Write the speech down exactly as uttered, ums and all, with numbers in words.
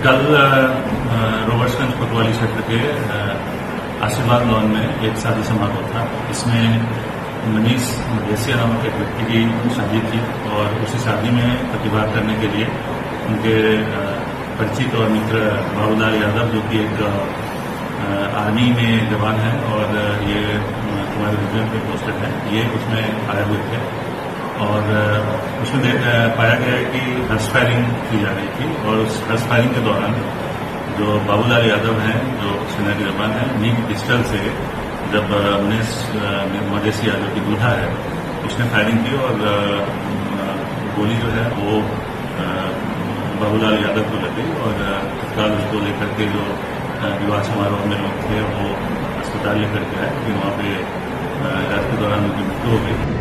कल रोबर्ट्सगंज कोतवाली क्षेत्र के आशीर्वाद लॉन में एक शादी समारोह था। इसमें मनीष मदेसिया नामक एक व्यक्ति की शादी थी और उसी शादी में प्रतिभाग करने के लिए उनके परिचित और मित्र बाबूलाल यादव, जो कि एक आर्मी में जवान है और ये हमारे रेजिमेंट में पोस्टेड है, ये उसमें आए हुए थे और उसमें पाया गया है कि हर्ष फायरिंग की जा रही थी और उस हर्ष फायरिंग के दौरान जो बाबूलाल यादव हैं, जो सेना के जवान हैं, उन्हीं की पिस्टल से जब मनीष मदेसिया जो कि दूल्हा है, उसने फायरिंग की और गोली जो है वो बाबूलाल यादव को लगी और तत्काल उसको लेकर के जो विवाह समारोह में लोग थे वो अस्पताल लेकर के आए, लेकिन वहाँ पे इलाज के दौरान उनकी मृत्यु हो गई।